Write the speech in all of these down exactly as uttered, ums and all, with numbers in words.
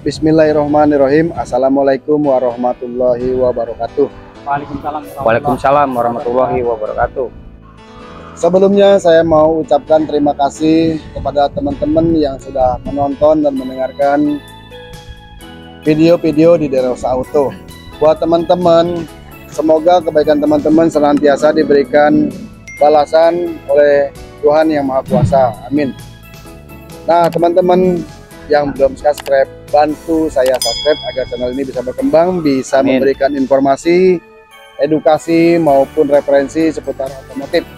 Bismillahirrahmanirrahim. Assalamualaikum warahmatullahi wabarakatuh. Waalaikumsalam. Waalaikumsalam warahmatullahi wabarakatuh. Sebelumnya saya mau ucapkan terima kasih kepada teman-teman yang sudah menonton dan mendengarkan video-video di Derosa Auto. Buat teman-teman, semoga kebaikan teman-teman senantiasa diberikan balasan oleh Tuhan Yang Maha Kuasa. Amin. Nah, teman-teman yang belum subscribe, bantu saya subscribe agar channel ini bisa berkembang, bisa Amin. Memberikan informasi, edukasi maupun referensi seputar otomotif.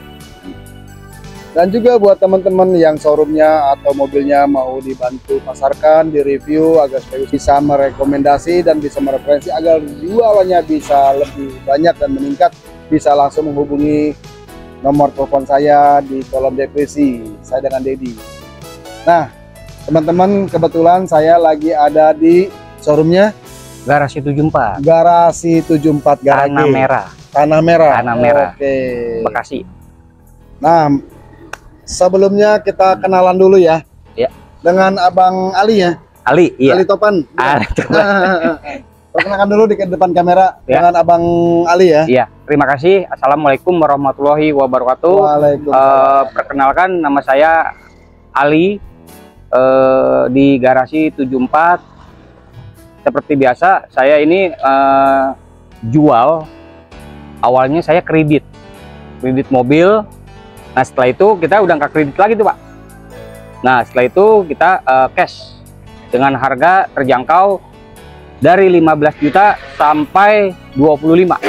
Dan juga buat teman-teman yang showroomnya atau mobilnya mau dibantu pasarkan, direview agar supaya bisa merekomendasi dan bisa mereferensi agar jualannya bisa lebih banyak dan meningkat, bisa langsung menghubungi nomor telepon saya di kolom deskripsi. Saya dengan Dedi. Nah, teman-teman, kebetulan saya lagi ada di showroomnya Garasi tujuh puluh empat. Garasi tujuh puluh empat Garage. Tanah Merah. Tanah Merah. Tanah Merah. Oke. Bekasi. Nah, sebelumnya kita kenalan dulu ya. Ya. Dengan Abang Ali ya. Ali, iya. Ali Topan. Ali Topan. Perkenalkan dulu di depan kamera ya. Dengan Abang Ali ya. Iya, terima kasih. Assalamualaikum warahmatullahi wabarakatuh. Waalaikumsalam. Uh, perkenalkan, nama saya Ali. Uh, di Garasi tujuh puluh empat. Seperti biasa, saya ini uh, jual. Awalnya saya kredit kredit mobil. Nah, setelah itu kita udah nggak kredit lagi tuh, Pak. Nah, setelah itu kita uh, cash dengan harga terjangkau dari lima belas juta sampai dua puluh lima.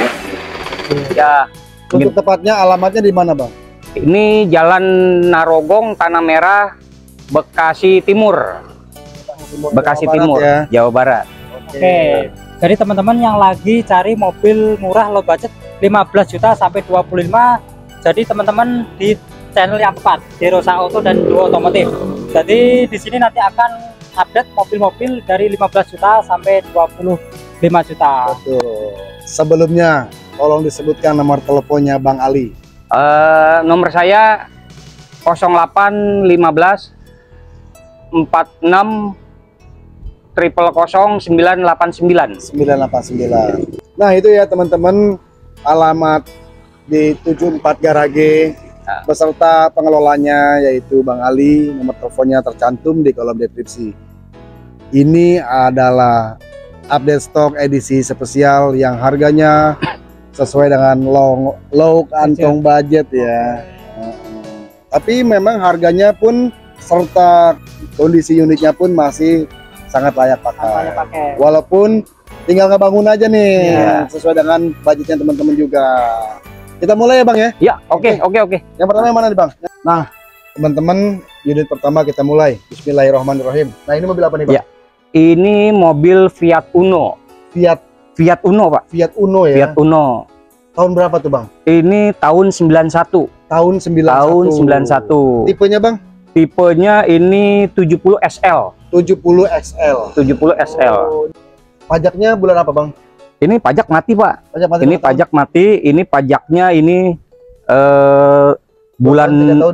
Ya, untuk tepatnya alamatnya di mana, Bang? Ini Jalan Narogong, Tanah Merah, Bekasi Timur, Bekasi Jawa Timur, Barat, ya? Jawa Barat. Oke. Okay. Jadi teman-teman yang lagi cari mobil murah low budget lima belas juta sampai dua puluh lima, jadi teman-teman di channel yang tepat, Derosa Auto dan Duo Otomotif. Jadi di sini nanti akan update mobil-mobil dari lima belas juta sampai dua puluh lima juta. Betul. Sebelumnya tolong disebutkan nomor teleponnya Bang Ali. Uh, nomor saya nol delapan lima belas empat enam triple nol sembilan delapan sembilan sembilan delapan sembilan. Nah, itu ya teman-teman, alamat di tujuh puluh empat Garage nah. Beserta pengelolanya yaitu Bang Ali. Nomor teleponnya tercantum di kolom deskripsi. Ini adalah update stok edisi spesial yang harganya sesuai dengan low, low kantong budget ya. Tapi memang harganya pun serta kondisi unitnya pun masih sangat layak pakai. Layak pakai. Walaupun tinggal ngebangun aja nih, yeah. Sesuai dengan budgetnya teman-teman juga. Kita mulai ya Bang ya? Ya, oke, oke, oke. Yang pertama yang mana nih Bang? Nah, teman-teman, unit pertama kita mulai. Bismillahirrahmanirrahim. Nah, ini mobil apa nih Bang? Ya, ini mobil Fiat Uno. Fiat Fiat Uno Pak. Fiat Uno ya? Fiat Uno. Tahun berapa tuh Bang? Ini tahun sembilan puluh satu. Tahun sembilan puluh satu. Tahun sembilan puluh satu. Tipenya Bang? Tipenya ini tujuh puluh S L. tujuh puluh X L. tujuh puluh S L. Oh. Pajaknya bulan apa Bang? Ini pajak mati Pak. Pajak mati ini pajak tahun? mati. Ini pajaknya ini eh, bulan. tiga tahun.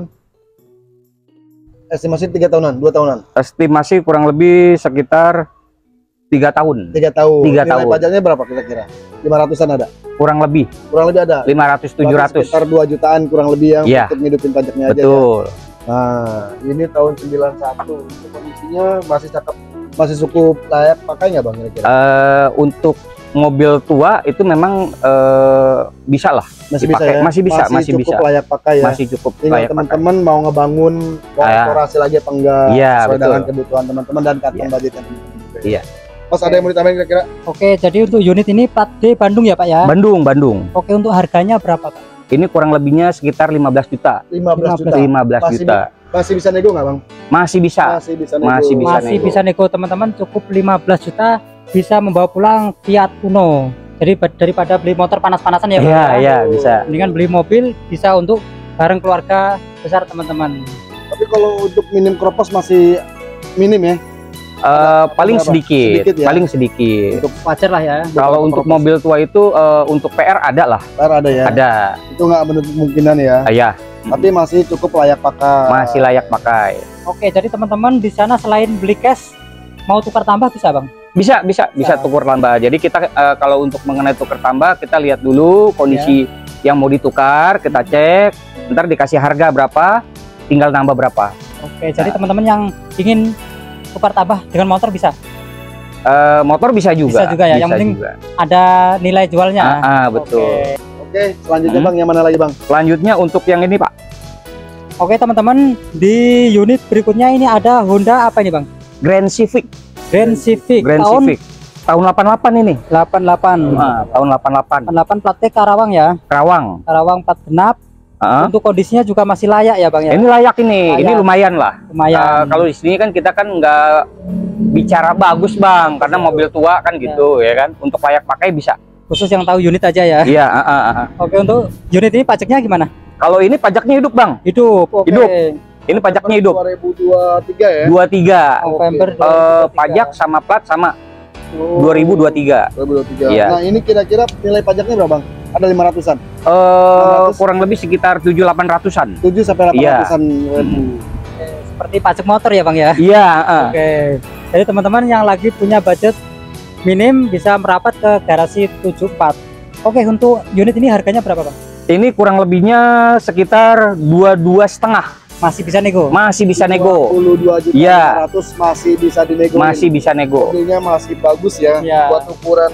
Estimasi tiga tahunan, dua tahunan. Estimasi kurang lebih sekitar tiga tahun. Tiga tahun. Tiga Nilai tahun. pajaknya berapa kira-kira? lima ratusan ada? Kurang lebih. Kurang lebih ada? lima ratus tujuh ratus. Sekitar dua jutaan kurang lebih yang ya. Untuk ngidupin pajaknya. Betul. Aja ya. Nah, ini tahun sembilan puluh satu. Untuk kondisinya masih cakep, masih cukup layak pakai nggak Bang kira-kira? Uh, untuk mobil tua itu memang uh, bisa lah. Masih dipakai. bisa ya? Masih bisa, masih, masih cukup bisa. layak pakai ya. Masih cukup Tinggal layak teman-teman mau ngebangun korporasi lagi apa enggak? Iya, sesuai betul. dengan kebutuhan teman-teman dan kantong ya. budgetnya teman-teman juga. Iya. Mas, ada yang mau ditambahin kira-kira? Oke, jadi untuk unit ini plat D Bandung ya Pak ya? Bandung, Bandung. Oke, untuk harganya berapa Pak? Ini kurang lebihnya sekitar lima belas juta. lima belas juta. lima belas juta. Masih bisa nego nggak Bang? Masih bisa. Masih bisa nego. Masih bisa Masih nego. bisa nego teman-teman, cukup lima belas juta bisa membawa pulang Fiat Uno. Jadi daripada beli motor panas-panasan ya Pak. Iya, iya, bisa. Mendingan beli mobil bisa untuk bareng keluarga besar teman-teman. Tapi kalau untuk minim kropos masih minim ya? Uh, paling sedikit, sedikit ya? paling sedikit. Untuk wajar lah ya. Kalau untuk kropos. mobil tua itu uh, untuk P R ada lah. P R ada ya? Ada. Itu nggak menutup kemungkinan ya? Uh, ya. Tapi masih cukup layak pakai. Masih layak pakai. Oke, jadi teman-teman di sana selain beli cash, mau tukar tambah bisa bang? Bisa, bisa, bisa Bisa. tukar tambah. Jadi kita eh, kalau untuk mengenai tukar tambah, kita lihat dulu kondisi yang mau ditukar, kita cek, ntar dikasih harga berapa, tinggal nambah berapa. Oke, jadi teman-teman yang ingin tukar tambah dengan motor bisa? Eh, motor bisa juga. Bisa juga ya, yang bisa penting juga. ada nilai jualnya. Ah, ah, betul. Oke. Oke, selanjutnya Hmm. bang yang mana lagi bang? Selanjutnya untuk yang ini Pak, Oke teman-teman, di unit berikutnya ini ada Honda apa ini bang? Grand Civic. Grand Civic Grand tahun Civic. Tahun delapan puluh delapan ini. delapan puluh delapan. Ah, tahun delapan puluh delapan. delapan puluh delapan plat T Karawang ya. Karawang. Karawang plat genap. Ah. Untuk kondisinya juga masih layak ya bang ya. Ini layak ini, Layak. ini lumayan lah. Lumayan. Eh, kalau di sini kan kita kan nggak bicara bagus bang, karena mobil tua kan gitu ya kan. Untuk layak pakai bisa. Khusus yang tahu unit aja ya. Iya. ah, ah, ah. Oke, untuk unit ini pajaknya gimana? Kalau ini pajaknya hidup bang. Hidup. Oke. Hidup. Ini pajaknya hidup. dua ribu dua puluh tiga ya. dua puluh tiga. November Eh, dua ribu dua puluh tiga. pajak sama plat sama Oh, dua ribu dua puluh tiga. dua ribu dua puluh tiga. Iya. Nah ini kira-kira nilai pajaknya berapa bang? Ada lima ratusan? Eh kurang lebih sekitar tujuh delapan ratusan. tujuh sampai delapan Iya. ratusan ribu. Oke, seperti pajak motor ya bang ya. Iya. ah. Oke. Jadi teman-teman yang lagi punya budget minim bisa merapat ke garasi tujuh puluh empat. Oke, untuk unit ini harganya berapa bang? Ini kurang lebihnya sekitar dua dua setengah. Masih bisa nego? Masih bisa dua nego. puluh dua juta Iya. lima ratus masih bisa dinego. Masih bisa nego. Mobilnya masih bagus ya. Iya. Buat ukuran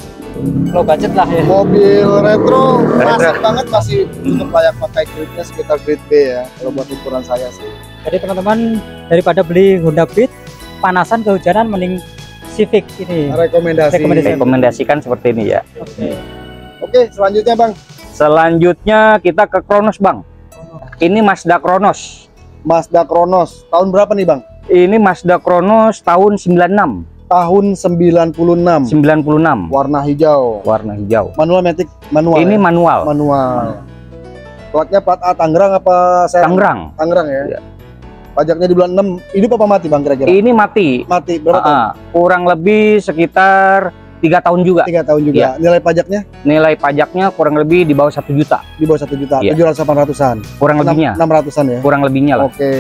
Low budget lah ya. mobil retro, Retro. masih banget, masih untuk layak pakai, gridnya sekitar grid B ya. Kalau buat ukuran saya sih. Jadi teman-teman daripada beli Honda Beat panasan kehujanan mending Civic ini. Rekomendasi. Rekomendasi. Rekomendasikan seperti ini ya. Oke. Oke, selanjutnya bang, Selanjutnya kita ke Kronos bang. Ini Mazda Kronos. Mazda Kronos. Tahun berapa nih bang? Ini Mazda Kronos tahun sembilan puluh enam. Tahun sembilan puluh enam. sembilan puluh enam. Warna hijau. Warna hijau. Manual matic manual. Ini ya? manual. manual. Platnya plat A Tangerang apa saya? Tangerang. Tangerang ya. Iya. Pajaknya di bulan enam. Hidup apa mati bang kira-kira? Ini mati. Mati berapa Ah, tahun? ah. Kurang lebih sekitar tiga tahun juga. Tiga tahun juga. Iya. Nilai pajaknya Nilai pajaknya kurang lebih di bawah satu juta. di bawah satu juta. Iya. Tujuh ratus delapan ratusan. Kurang lebihnya. Enam ratusan ya. Kurang lebihnya lah. Oke.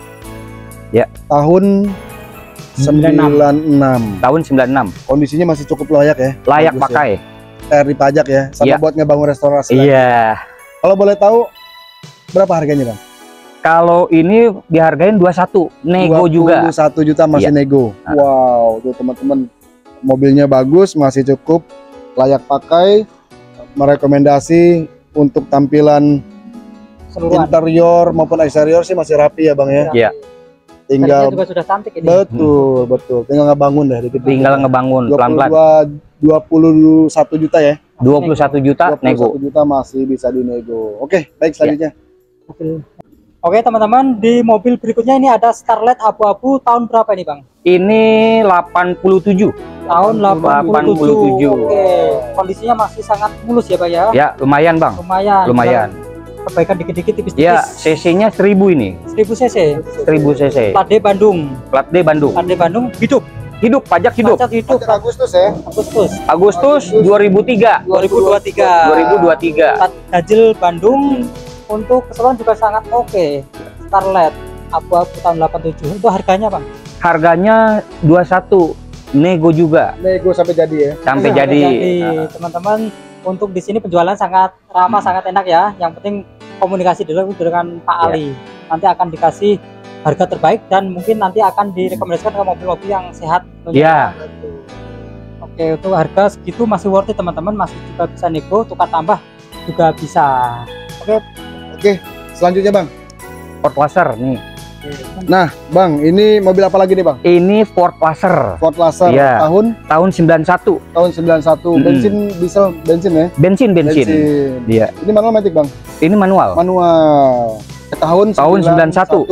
Ya. Tahun sembilan puluh enam. sembilan puluh enam. Tahun sembilan puluh enam. Kondisinya masih cukup layak ya. Layak Bagus ya. pakai. T R dipajak ya. Sama Iya. buat ngebangun restorasi. lagi. Iya. Kalau boleh tahu berapa harganya bang? Kalau ini dihargain dua puluh satu. Nego juga. dua puluh satu juta masih Iya. nego. Ah. Wow, tuh teman-teman. Mobilnya bagus, masih cukup layak pakai. Merekomendasi untuk tampilan Seluruhan. interior maupun eksterior sih masih rapi ya bang ya. Iya. Tinggal Tinggal juga sudah cantik ini. betul, betul. Tinggal ngebangun deh dikit. Tinggal ngebangun dua puluh pelan-pelan. dua, dua puluh satu juta ya. dua puluh satu juta dua puluh nego. satu juta masih bisa dinego. Oke, baik selanjutnya. Oke teman-teman, di mobil berikutnya ini ada Starlet abu-abu tahun berapa ini bang? Ini delapan puluh tujuh. Tahun delapan puluh tujuh. delapan puluh tujuh. Oke, kondisinya masih sangat mulus ya bang ya? Ya, lumayan bang. Lumayan. Lumayan. Perbaikan dikit-dikit tipis-tipis. Ya, cc-nya seribu ini. seribu cc. seribu cc. Plat D Bandung. Plat D Bandung. Plat D Bandung hidup. Hidup, pajak hidup. Pajak hidup. Pajak Agustus ya. Agustus Agustus dua ribu tiga. dua ribu dua puluh tiga. dua ribu dua puluh tiga. Plat ganjil Bandung untuk keseluruhan juga sangat oke. Starlet abu-abu tahun delapan puluh tujuh. Itu harganya bang? Harganya dua puluh satu. Nego juga. Nego sampai jadi ya. Sampai Sampai jadi. teman-teman, untuk di sini penjualan sangat ramah, sangat enak ya. Yang penting komunikasi dulu dengan Pak Ya. Ali. Nanti akan dikasih harga terbaik dan mungkin nanti akan direkomendasikan ke mobil-mobil yang sehat. Ya. Oke, untuk harga segitu masih worth it teman-teman, masih juga bisa nego, tukar tambah juga bisa. Oke, selanjutnya bang. Ford Laser nih. Nah, bang, ini mobil apa lagi nih bang? Ini Ford Laser. Ford Laser. Iya. Tahun Tahun sembilan puluh satu. tahun sembilan puluh satu. Mm-mm. Bensin, diesel, bensin ya. Bensin, bensin. Iya. Ini manual matic bang. Ini manual. Manual. Tahun Tahun sembilan puluh satu.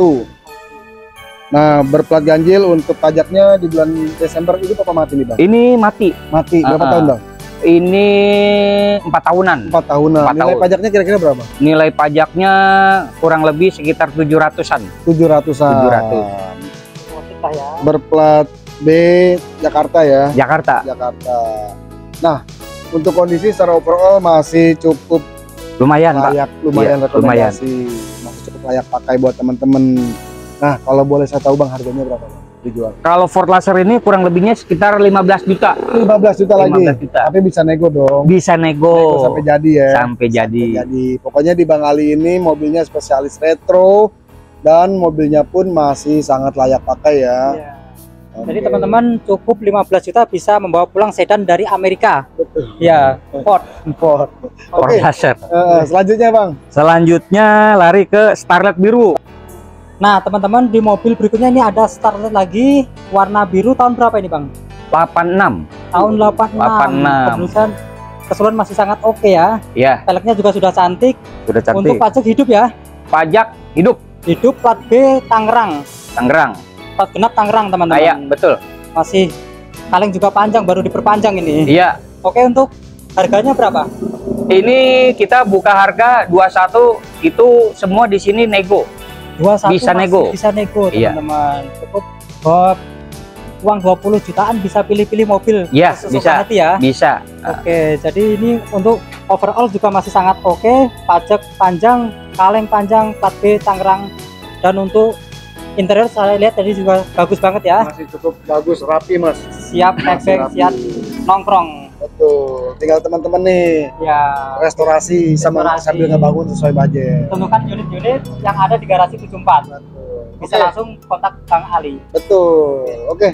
Nah, berplat ganjil untuk pajaknya di bulan Desember itu apa mati nih bang? Ini mati. Mati berapa Ah, ah. tahun bang? Ini empat tahunan. Empat tahunan. Empat Nilai tahun. pajaknya kira-kira berapa? Nilai pajaknya kurang lebih sekitar tujuh ratusan. Tujuh ratusan. tujuh ratus. Worth it lah ya. Berplat B Jakarta ya. Jakarta. Jakarta. Nah, untuk kondisi secara overall masih cukup Lumayan, Pak. layak, lumayan Iya, rekomendasi, masih cukup layak pakai buat teman-teman. Nah, kalau boleh saya tahu bang harganya berapa bang? dijual. Kalau Ford Laser ini kurang lebihnya sekitar lima belas juta. lima belas juta lagi. lima belas juta. Tapi bisa nego dong. Bisa nego. Nego sampai jadi ya. Sampai jadi. Sampai jadi. Pokoknya di Bang Ali ini mobilnya spesialis retro dan mobilnya pun masih sangat layak pakai ya. Ya. Oke. Jadi teman-teman cukup lima belas juta bisa membawa pulang sedan dari Amerika. Betul. Ya, Ford. Ford. Ford Oke. Laser. Eh, selanjutnya Bang. Selanjutnya lari ke Starlet biru. Nah, teman-teman di mobil berikutnya ini ada Starlet lagi warna biru tahun berapa ini, Bang? delapan enam. Tahun delapan enam. delapan enam. Kemudian keseluruhan masih sangat oke ya. Ya, Peleknya juga sudah cantik. sudah cantik. Untuk pajak hidup ya. Pajak hidup Hidup plat B Tangerang. Tangerang. Plat genap Tangerang, teman-teman. Kayak betul. Masih kaleng juga panjang, baru diperpanjang ini. Iya. Oke, untuk harganya berapa? Ini kita buka harga dua puluh satu, itu semua di sini nego. dua puluh satu Bisa masih nego. Bisa nego, Iya. teman-teman. Cukup bawa uang dua puluh jutaan bisa pilih-pilih mobil. Iya, sesuka bisa. hati ya. Bisa. Oke, jadi ini untuk overall juga masih sangat oke. Pajak panjang, kaleng panjang, plat B Tangerang. Dan untuk interior saya lihat tadi juga bagus banget ya. Masih cukup bagus, rapi Mas. Siap Masih pack, rapi. siap nongkrong. Betul. Tinggal teman-teman nih Ya, restorasi sama Restorasi. sambil ngebangun sesuai budget. tentukan unit-unit yang ada di garasi tujuh puluh empat. Betul. Bisa Oke. langsung kontak Bang Ali. Betul. Oke.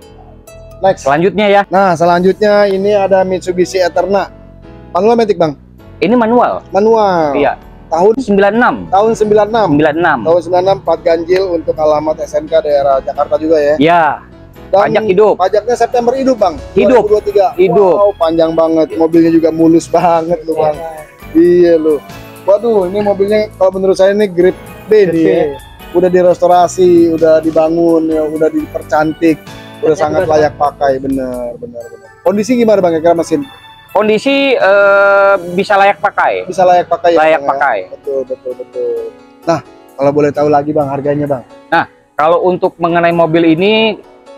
Next. Selanjutnya ya, Nah, selanjutnya ini ada Mitsubishi Eterna. Manual matic, Bang. ini manual. Manual. Iya. Tahun sembilan enam. tahun sembilan puluh enam. sembilan enam. Tahun sembilan puluh enam plat ganjil untuk alamat S N K daerah Jakarta juga ya. Ya, Dan pajak hidup. Pajaknya September hidup, Bang. Hidup. dua ribu dua puluh tiga. Hidup. Wow, panjang banget. Mobilnya juga mulus banget lu, Bang. Iya lu. Waduh, ini mobilnya kalau menurut saya ini grade B nih ya. Udah direstorasi, udah dibangun, ya, udah dipercantik, udah Ya, sangat juga layak pakai, bener, bener, bener. Kondisi gimana Bang kira mesin? Kondisi eh, bisa layak pakai. Bisa layak pakai ya? Layak Bang, ya? pakai. Betul, betul, betul. Nah, kalau boleh tahu lagi Bang harganya Bang? Kalau untuk mengenai mobil ini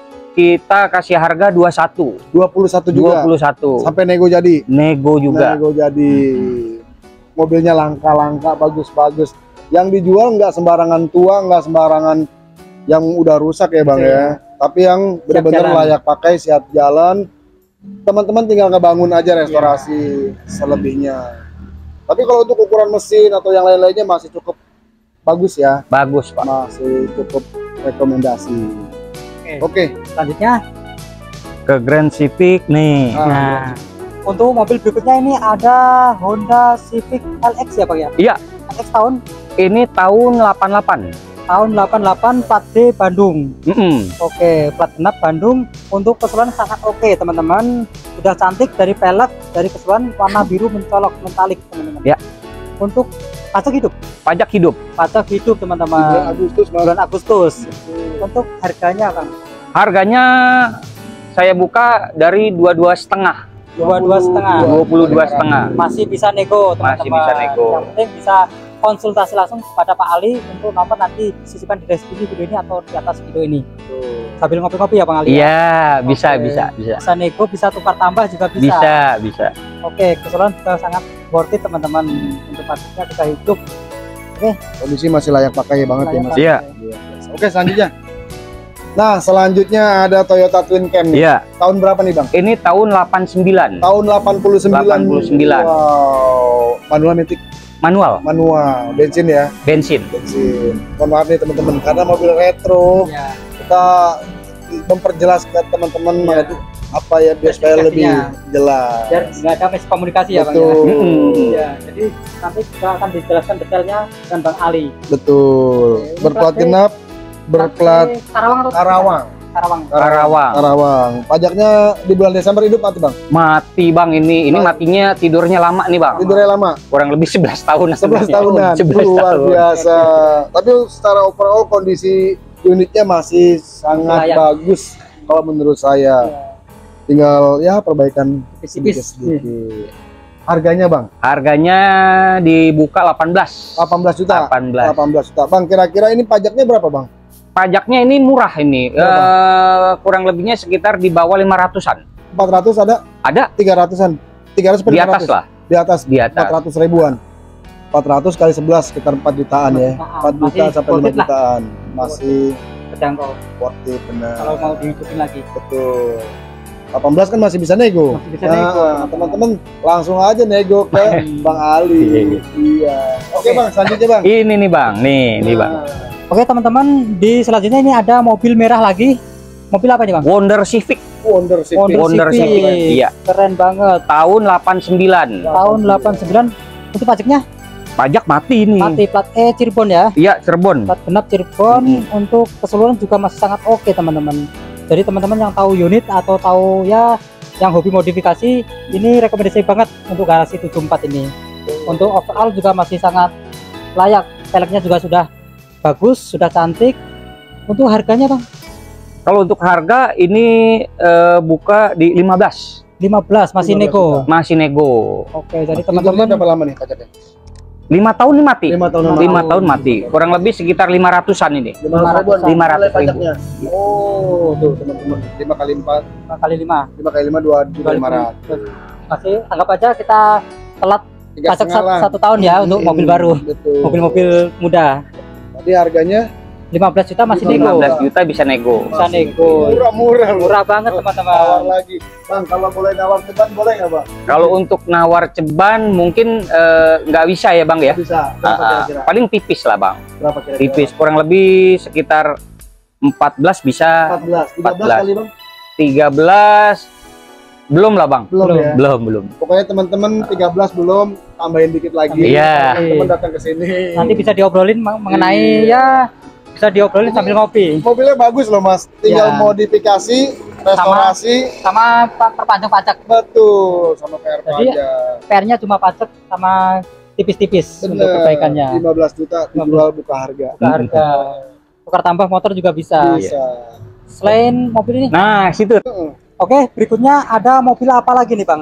kita kasih harga dua puluh satu. dua puluh satu juga. dua puluh satu. Sampai nego jadi. Nego juga. Nego jadi. Mobilnya langka-langka, bagus-bagus. Yang dijual nggak sembarangan tua, nggak sembarangan yang udah rusak ya Bang Iya. ya. Tapi yang benar-benar jalan. layak pakai, siap jalan. Teman-teman tinggal ngebangun aja restorasi selebihnya. Tapi kalau untuk ukuran mesin atau yang lain-lainnya masih cukup bagus ya. Bagus, Pak. Masih cukup rekomendasi. Oke. Oke. Selanjutnya, Ke Grand Civic nih. Ah, nah, untuk mobil berikutnya ini ada Honda Civic L X ya Bang ya? Iya. L X tahun Ini tahun delapan delapan. tahun delapan delapan plat D Bandung. Mm-mm. Oke, plat genap Bandung. Untuk keseluruhan sangat oke teman-teman. Udah cantik dari pelek, dari keseluruhan warna biru mencolok metalik teman-teman. Ya. Untuk pajak hidup, Pajak hidup. pajak hidup Bulan teman-teman. Agustus Mas. Bulan Agustus. Untuk harganya Bang, Harganya saya buka dari dua puluh dua setengah. dua puluh dua setengah. dua puluh dua setengah. Masih bisa nego teman-teman. Masih bisa nego. Yang penting bisa konsultasi langsung kepada Pak Ali untuk nomor nanti disisipkan di deskripsi video ini atau di atas video ini. Sambil ngopi-ngopi ya Bang Ali. Iya, bisa, Oke. bisa, bisa. Bisa nego, bisa tukar tambah juga bisa. Bisa, bisa. Oke, keseluruhan juga sangat worth it teman-teman. Untuk pajaknya kita hidup. Kondisi masih layak pakai banget ya Mas. layak Iya. pakai. Oke, selanjutnya. Nah, selanjutnya ada Toyota Twin Cam nih. Iya, Tahun berapa nih, Bang? ini tahun delapan sembilan. Tahun delapan puluh sembilan. delapan puluh sembilan. Wow. Manual matic, Manual, manual, bensin ya, bensin. bensin. Mohon maaf nih teman-teman, karena mobil retro Ya, kita memperjelas ke teman-teman Iya. mengenai apa ya biar supaya lebih Spesifikasinya. jelas. biar nggak ada miskomunikasi ya Bang ya. Betul. Mm-mm. Ya, jadi nanti kita akan dijelaskan detailnya dengan Bang Ali. Betul. Oke, ini Berplat plat genap, berplat Plat Karawang atau Karawang. Karawang. Karawang. Karawang. Pajaknya di bulan Desember hidup mati, Bang. Mati Bang ini. Ini matinya tidurnya lama nih Bang. Tidurnya lama. Kurang lebih sebelas tahun. sebelas tahunan. sebelas Luar tahun. biasa. Tapi secara overall kondisi unitnya masih sangat Layak. bagus kalau menurut saya. Ya, Tinggal ya perbaikan tipis-tipis. sedikit. Harganya, Bang, Harganya dibuka delapan belas. delapan belas juta. delapan belas. delapan belas juta. Bang, kira-kira ini pajaknya berapa, Bang? Pajaknya ini murah ini. Berapa? Eh, kurang lebihnya sekitar di bawah lima ratusan. empat ratus ada? Ada tiga ratusan. tiga ratus di atas lah. Di atas Di atas. empat ratus ribuan. empat ratus kali sebelas sekitar empat jutaan ya. Nah, empat juta masih sampai worth lima it lah. jutaan. Masih terjangkau sportif benar. kalau mau dihidupin lagi. Betul. delapan belas kan masih bisa nego. Masih bisa nego. Nah, teman-teman langsung aja nego ke Bang Ali. Iya. Oke Bang, selanjutnya Bang. Ini nih Bang, nih, nih Bang. Oke teman-teman, di selanjutnya ini ada mobil merah lagi. Mobil apa nih Bang? Wonder Civic. Wonder Civic. Wonder, Wonder Civic. Civic, iya. Keren banget. Tahun delapan sembilan. Tahun delapan sembilan. Itu pajaknya Pajak mati nih. mati, plat E Cirebon ya. Iya, Cirebon. Plat genap Cirebon. Hmm. Untuk keseluruhan juga masih sangat oke teman-teman. Jadi teman-teman yang tahu unit atau tahu ya yang hobi modifikasi, ini rekomendasi banget untuk garasi tujuh empat ini. Untuk overall juga masih sangat layak. Peleknya juga sudah bagus, sudah cantik. Untuk harganya Bang? Kalau untuk harga ini eh, buka di lima belas. lima belas masih lima belas nego. juta. Masih nego. Oke, jadi Teman-teman teman-teman berapa lama nih pajaknya? lima tahun nih mati. lima tahun lima tahun mati. Kurang lebih sekitar lima ratusan ini. lima ratus lima ratus ribu. pajaknya. Oh, tuh teman-teman. lima kali empat, lima kali lima. lima kali lima dua juta lima ratus. Masih anggap aja kita telat Tiga pajak setengah lah. satu, satu tahun ya untuk Hmm, mobil baru, betul. mobil-mobil muda. Tadi harganya lima belas juta masih lima lima nego. belas juta bisa nego. Bisa nego. murah-murah loh. Murah banget Nawar teman-teman. lagi. Bang, kalau boleh nawar ceban boleh nggak Bang? Kalau untuk nawar ceban mungkin eh, nggak bisa ya Bang ya. Bisa. Berapa Ah, ah. kira-kira? Paling tipis lah Bang. Berapa kira-kira? Tipis, kurang lebih sekitar empat belas bisa. empat belas. tiga belas empat belas. kali Bang? tiga belas belum lah Bang. Belum, Belum. ya. Belum, belum. Pokoknya teman-teman tiga belas belum, tambahin dikit lagi. Iya. Teman datang ke sini. Nanti bisa diobrolin meng- mengenai ya bisa diobrolin sambil ngopi Mobilnya bagus loh Mas. Tinggal Ya. modifikasi, restorasi, sama pa- perpanjang pajak. betul sama P R Jadi, pajak. P R-nya cuma pajak sama tipis-tipis untuk Bener. perbaikannya. lima belas juta dijual buka harga. Buka harga. Tukar tambah motor juga bisa. Bisa. Selain mobil ini, Nah, situ. Heeh. oke, berikutnya ada mobil apa lagi nih Bang?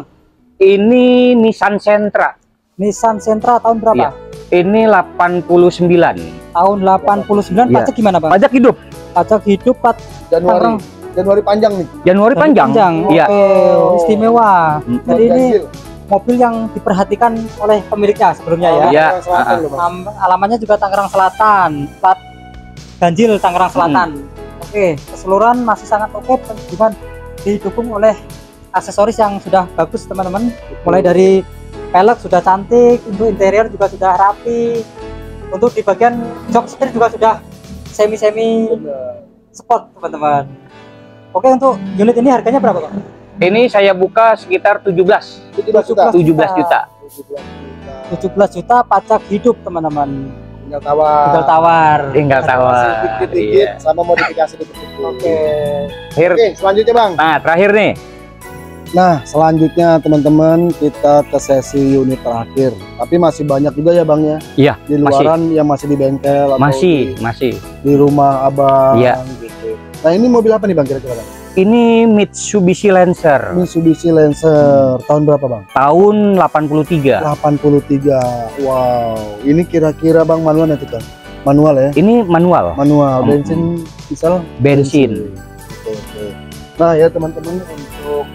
Ini Nissan Sentra. Nissan Sentra tahun berapa? Iya. Ini delapan puluh sembilan. Tahun delapan puluh sembilan. Iya. Pajak gimana Bang? Pajak hidup. Pajak hidup plat Januari. Tangerang. Januari panjang nih. Januari panjang. Iya. Iya. Oke, istimewa. Hmm. Jadi ini Ganjil. mobil yang diperhatikan oleh pemiliknya sebelumnya ya. Iya. Tangerang Selatan Ah. loh, Mas. Am- alamannya juga Tangerang Selatan, plat ganjil Tangerang Selatan. Oke, keseluruhan masih sangat oke dengan didukung oleh aksesoris yang sudah bagus teman-teman. Mulai dari pelek sudah cantik, untuk interior juga sudah rapi, untuk di bagian jok setir juga sudah semi-semi Bener. sport teman-teman. Oke, untuk unit ini harganya berapa Pak? Ini saya buka sekitar tujuh belas. tujuh belas juta. tujuh belas juta. tujuh belas juta. tujuh belas juta pajak hidup teman-teman. Tinggal tawar. Tinggal tawar. Tinggal tawar. Dikit-dikit Iya. sama modifikasi dikit-dikit. Oke. Akhir. Oke, selanjutnya Bang. Nah, terakhir nih. Nah, selanjutnya teman-teman kita ke sesi unit terakhir. Tapi masih banyak juga ya Bang ya. Iya, Di luaran yang masih di bengkel atau Masih, di, masih. di rumah Abang Iya. gitu. Nah, ini mobil apa nih Bang kira-kira Bang? Ini Mitsubishi Lancer. Mitsubishi Lancer tahun berapa Bang? Tahun delapan puluh tiga. delapan puluh tiga. Wow, ini kira-kira Bang manual ya kan? Manual ya? Ini manual. Manual, Hmm. bensin diesel? Bensin. Oke, oke. Nah ya teman-teman, untuk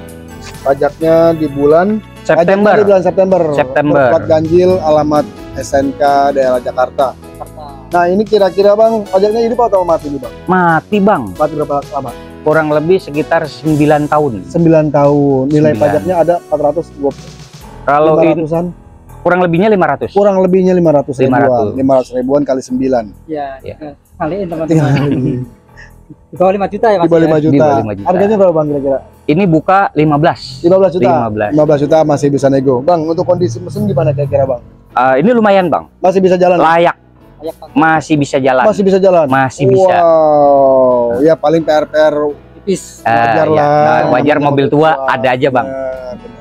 pajaknya di bulan September. pajaknya di bulan September. September. Plat ganjil, alamat S N K daerah Jakarta. Nah ini kira-kira Bang pajaknya hidup atau mati nih Bang? Mati Bang. Mati berapa lama? Kurang lebih sekitar sembilan tahun. sembilan tahun. Nilai Sembilan. pajaknya ada empat ratus dua puluh. Kalau lima ini ratusan. kurang lebihnya lima ratus. Kurang lebihnya lima ratus lima ribuan. ratus. lima ratus ribuan kali sembilan. Ya, Ya. ya. Kaliin Tinggal teman-teman. Di bawah lima juta ya Mas? di bawah ya? lima juta. Di bawah lima juta. Harganya berapa Bang kira-kira? Ini buka lima belas. lima belas juta. lima belas. lima belas juta masih bisa nego. Bang, untuk kondisi mesin gimana kira-kira Bang? Ah, ini lumayan Bang. Masih bisa jalan? Layak. Layak, Bang. Masih bisa jalan. Masih bisa jalan? Masih bisa. Wow, ya paling P R P R Tipis. Ah, wajar ya. lah. Nah, wajar mobil tua ada aja Bang. Benar, benar.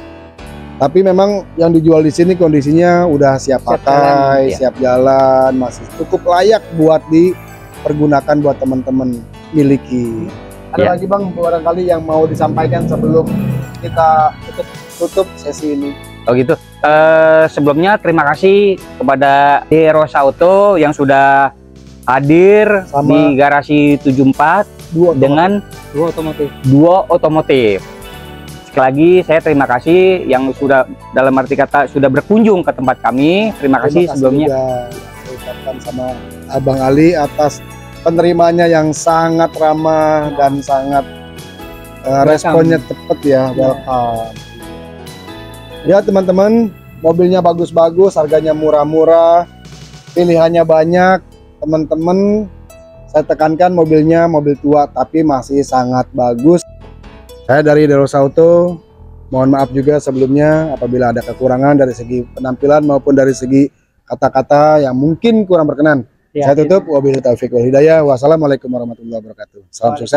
Tapi memang yang dijual di sini kondisinya udah siap Siap pakai, jalan, iya. siap jalan, masih cukup layak buat dipergunakan buat teman-teman miliki. Ada Ya. lagi Bang barangkali yang mau disampaikan sebelum kita tutup, tutup sesi ini? Oh gitu. Eh, sebelumnya terima kasih kepada Derosa Auto yang sudah hadir Sama- di garasi tujuh empat Dua dengan Dua otomotif. Duo Otomotif. Sekali lagi saya terima kasih yang sudah dalam arti kata sudah berkunjung ke tempat kami. Terima kasih sebelumnya. juga saya ucapkan sama Abang Ali atas penerimanya yang sangat ramah dan sangat uh, responnya cepet ya, welcome. Ya teman-teman, mobilnya bagus-bagus, harganya murah-murah, pilihannya banyak. Teman-teman, saya tekankan mobilnya mobil tua tapi masih sangat bagus. Saya dari Derosa Auto, mohon maaf juga sebelumnya apabila ada kekurangan dari segi penampilan maupun dari segi kata-kata yang mungkin kurang berkenan. Ya, saya tutup, wabillahi taufiq wal hidayah. Wassalamualaikum warahmatullahi wabarakatuh. Salam sukses.